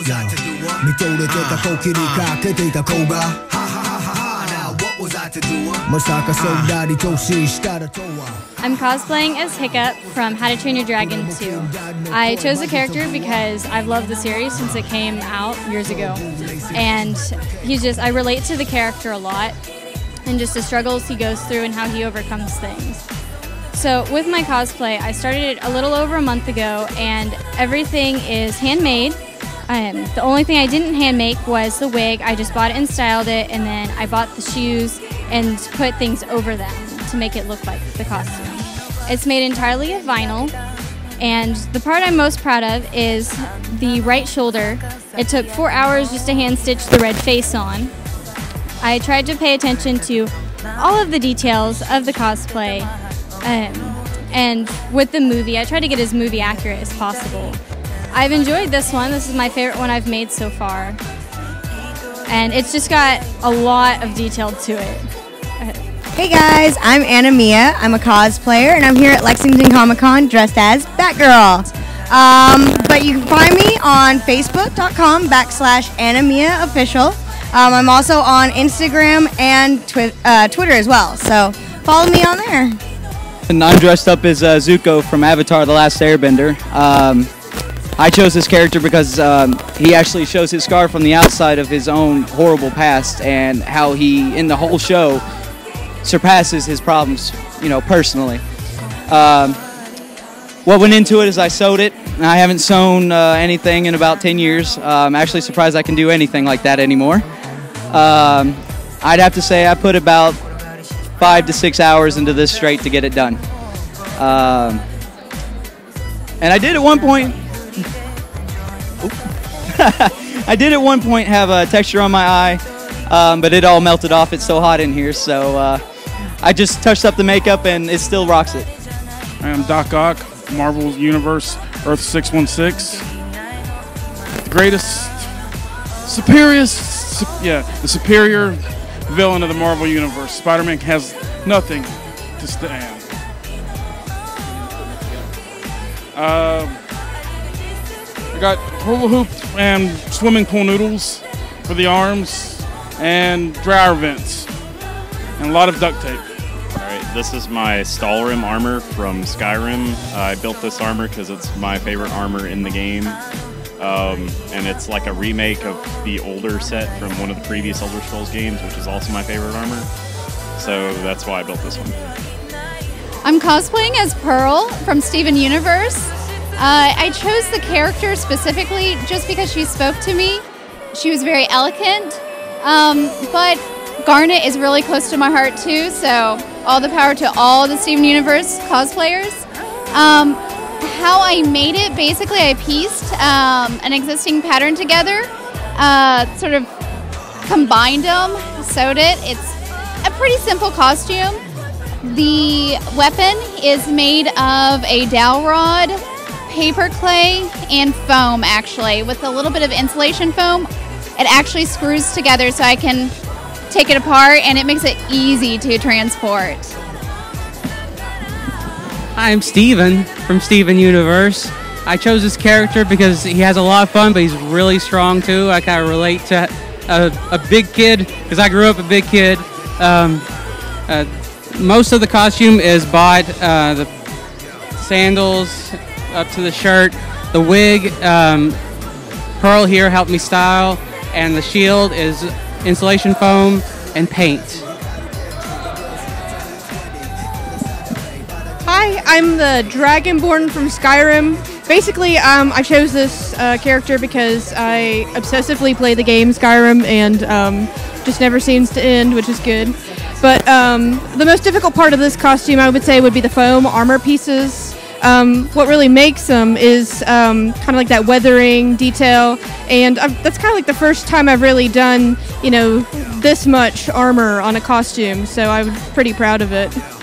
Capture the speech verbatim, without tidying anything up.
was I to do? What? 見とれてた時にかけていた子が Ha ha ha ha ha. Now what was I to do? What? まさかそんなに年下だとは I'm cosplaying as Hiccup from How to Train Your Dragon two. I chose the character because I've loved the series since it came out years ago. And he's just, I relate to the character a lot and just the struggles he goes through and how he overcomes things. So with my cosplay, I started it a little over a month ago and everything is handmade. Um, the only thing I didn't hand make was the wig. I just bought it and styled it, and then I bought the shoes and put things over them to make it look like the costume. It's made entirely of vinyl, and the part I'm most proud of is the right shoulder. It took four hours just to hand stitch the red face on. I tried to pay attention to all of the details of the cosplay, um, and with the movie, I tried to get as movie accurate as possible. I've enjoyed this one. This is my favorite one I've made so far, and it's just got a lot of detail to it. Hey guys, I'm Anna Mia. I'm a cosplayer, and I'm here at Lexington Comic Con dressed as Batgirl. Um, but you can find me on Facebook.com backslash Anna Mia Official. Um, I'm also on Instagram and twi uh, Twitter as well, so follow me on there. And I'm dressed up as uh, Zuko from Avatar: The Last Airbender. Um, I chose this character because um, he actually shows his scar from the outside of his own horrible past, and how he, in the whole show, surpasses his problems, you know, personally. Um, what went into it is I sewed it. I haven't sewn uh, anything in about ten years. Uh, I'm actually surprised I can do anything like that anymore. Um, I'd have to say I put about five to six hours into this straight to get it done. Um, and I did at one point I did at one point have a texture on my eye, um, but it all melted off. It's so hot in here, so uh, I just touched up the makeup and it still rocks it. I am Doc Ock, Marvel Universe, Earth six one six. The greatest, superior, su yeah, the superior villain of the Marvel Universe. Spider-Man has nothing to stand. Uh, I got hula hoop and swimming pool noodles for the arms, and dryer vents, and a lot of duct tape. Alright, this is my Stalrim armor from Skyrim. Uh, I built this armor because it's my favorite armor in the game. Um, and it's like a remake of the older set from one of the previous Elder Scrolls games, which is also my favorite armor. So that's why I built this one. I'm cosplaying as Pearl from Steven Universe. Uh, I chose the character specifically just because she spoke to me. She was very eloquent, um, but Garnet is really close to my heart too, so all the power to all the Steven Universe cosplayers. Um, how I made it, basically I pieced um, an existing pattern together, uh, sort of combined them, sewed it. It's a pretty simple costume. The weapon is made of a dowel rod, paper clay, and foam, actually. With a little bit of insulation foam, it actually screws together so I can take it apart, and it makes it easy to transport. I'm Steven from Steven Universe. I chose this character because he has a lot of fun, but he's really strong too. I kind of relate to a, a big kid because I grew up a big kid. Um, uh, most of the costume is bought, uh, the sandals up to the shirt, the wig, um, Pearl here helped me style, and the shield is insulation foam and paint. Hi, I'm the Dragonborn from Skyrim. Basically, um, I chose this uh, character because I obsessively play the game Skyrim, and um, just never seems to end, which is good. But um, the most difficult part of this costume, I would say, would be the foam armor pieces. Um, what really makes them is um, kind of like that weathering detail, and I've, that's kind of like the first time I've really done, you know, this much armor on a costume, so I'm pretty proud of it.